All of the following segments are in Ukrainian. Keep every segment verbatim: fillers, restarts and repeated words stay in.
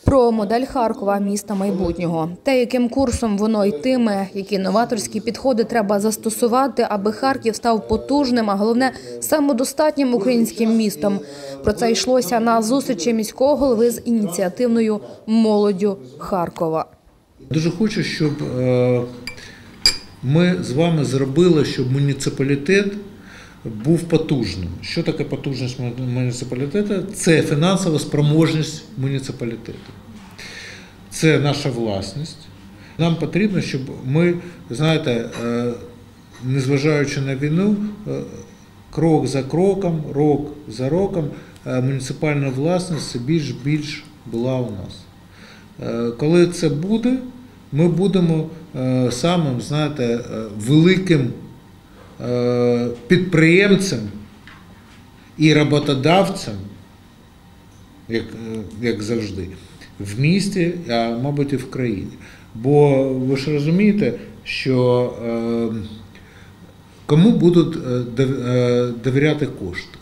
Про модель Харкова – міста майбутнього. Те, яким курсом воно йтиме, які новаторські підходи треба застосувати, аби Харків став потужним, а головне – самодостатнім українським містом. Про це йшлося на зустрічі міського голови з ініціативною молоддю Харкова. Дуже хочу, щоб ми з вами зробили, щоб муніципалітет був потужним. Що таке потужність муніципалітету? Це фінансова спроможність муніципалітету. Це наша власність. Нам потрібно, щоб ми, знаєте, незважаючи на війну, крок за кроком, рок за роком, муніципальна власність більш-більш була у нас. Коли це буде, ми будемо самим, знаєте, великим підприємцем і роботодавцем, як, як завжди, в місті, а мабуть і в країні. Бо ви ж розумієте, що е, кому будуть довіряти кошти?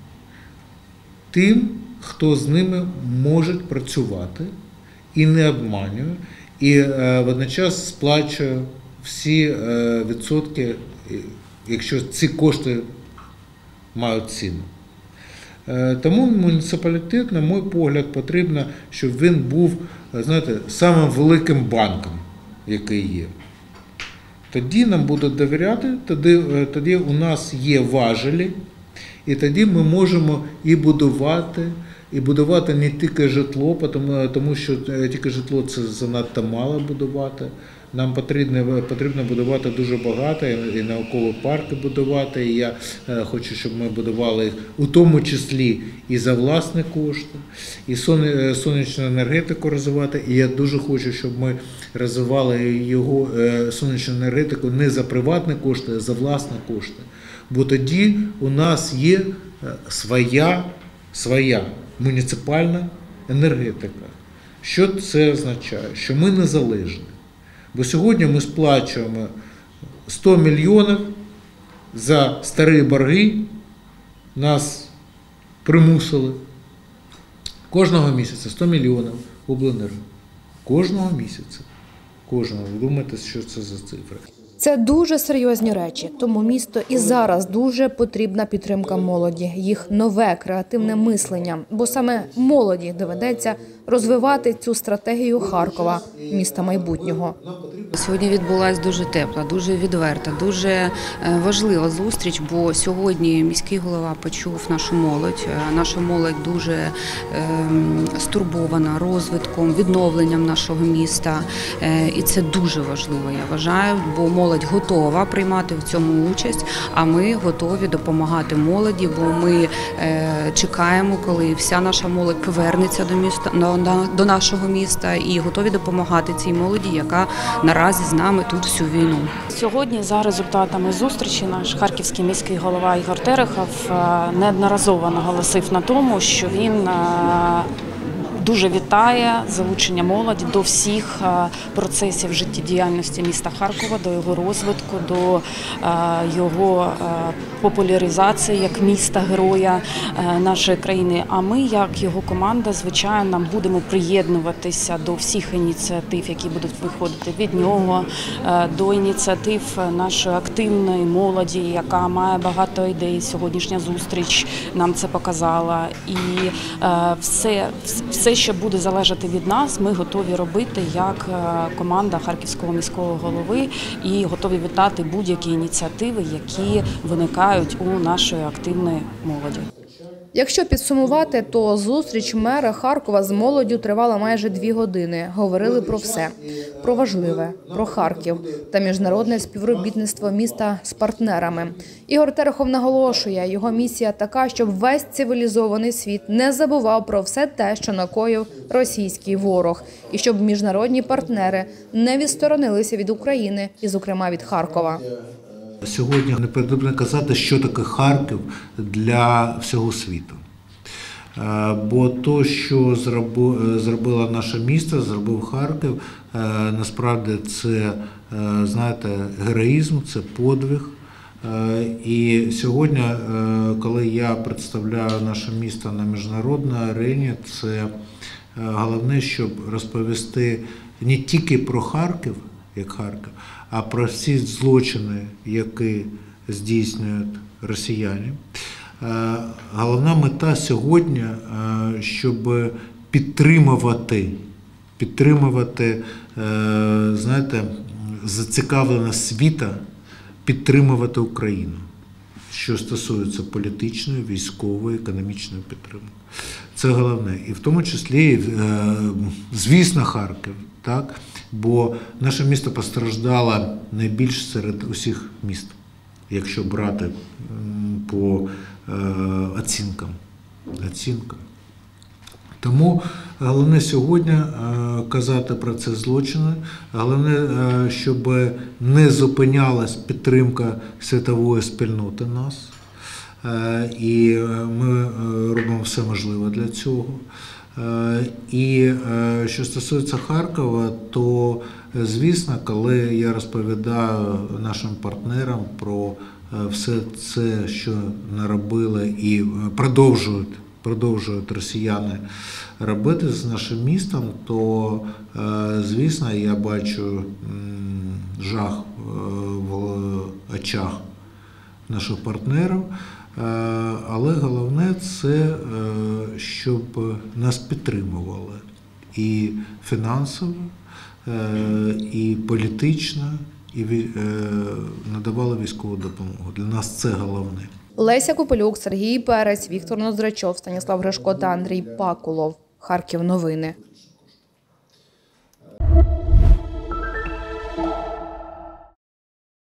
Тим, хто з ними може працювати і не обманює, і е, водночас сплачує всі е, відсотки, якщо ці кошти мають ціну. Тому муніципалітет, на мій погляд, потрібно, щоб він був, знаєте, самим великим банком, який є. Тоді нам будуть довіряти, тоді, тоді у нас є важелі, і тоді ми можемо і будувати, і будувати не тільки житло, тому, тому що тільки житло – це занадто мало будувати. Нам потрібно, потрібно будувати дуже багато, і наукові парки будувати, і я хочу, щоб ми будували їх у тому числі і за власні кошти, і сонячну енергетику розвивати, і я дуже хочу, щоб ми розвивали його сонячну енергетику не за приватні кошти, а за власні кошти. Бо тоді у нас є своя, своя муніципальна енергетика. Що це означає? Що ми незалежні. Бо сьогодні ми сплачуємо сто мільйонів за старі борги, нас примусили. Кожного місяця сто мільйонів обленерго. Кожного місяця. Кожного. Ви думаєте, що це за цифри? Це дуже серйозні речі, тому місто і зараз дуже потрібна підтримка молоді, їх нове креативне мислення, бо саме молоді доведеться розвивати цю стратегію Харкова, міста майбутнього. Сьогодні відбулася дуже тепла, дуже відверта, дуже важлива зустріч, бо сьогодні міський голова почув нашу молодь. Наша молодь дуже стурбована розвитком, відновленням нашого міста, і це дуже важливо, я вважаю, бо молодь готова приймати в цьому участь, а ми готові допомагати молоді, бо ми чекаємо, коли вся наша молодь повернеться до міста, до нашого міста і готові допомагати цій молоді, яка наразі з нами тут всю війну. Сьогодні за результатами зустрічі наш харківський міський голова Ігор Терехов неодноразово наголосив на тому, що він дуже вітає залучення молоді до всіх процесів життєдіяльності міста Харкова, до його розвитку, до його популяризації як міста-героя нашої країни. А ми, як його команда, звичайно, будемо приєднуватися до всіх ініціатив, які будуть виходити від нього, до ініціатив нашої активної молоді, яка має багато ідей. Сьогоднішня зустріч нам це показала. І все, все, що буде залежати від нас, ми готові робити як команда Харківського міського голови і готові вітати будь-які ініціативи, які виникають у нашої активної молоді. Якщо підсумувати, то зустріч мера Харкова з молоддю тривала майже дві години. Говорили про все. Про важливе, про Харків та міжнародне співробітництво міста з партнерами. Ігор Терехов наголошує, його місія така, щоб весь цивілізований світ не забував про все те, що накоїв російський ворог. І щоб міжнародні партнери не відсторонилися від України, і зокрема від Харкова. Сьогодні не потрібно казати, що таке Харків для всього світу. Бо те, що зробило наше місто, зробив Харків, насправді це, знаєте, героїзм, це подвиг. І сьогодні, коли я представляю наше місто на міжнародній арені, це головне, щоб розповісти не тільки про Харків, як Харків, а про всі злочини, які здійснюють росіяни. Головна мета сьогодні, щоб підтримувати, підтримувати, знаєте, зацікавленість світу, підтримувати Україну, що стосується політичної, військової, економічної підтримки. Це головне. І в тому числі, звісно, Харків, так? Бо наше місто постраждало найбільш серед усіх міст, якщо брати по оцінкам. оцінкам. Тому головне сьогодні казати про це злочини, головне, щоб не зупинялась підтримка світової спільноти нас. І ми робимо все можливе для цього. І що стосується Харкова, то, звісно, коли я розповідаю нашим партнерам про все це, що наробили і продовжують, продовжують росіяни робити з нашим містом, то, звісно, я бачу жах в очах наших партнерів. Але головне це, щоб нас підтримували і фінансово, і політично, і надавали військову допомогу. Для нас це головне. Леся Копилюк, Сергій Перець, Віктор Ноздрачов, Станіслав Гришко та Андрій Пакулов. Харків новини.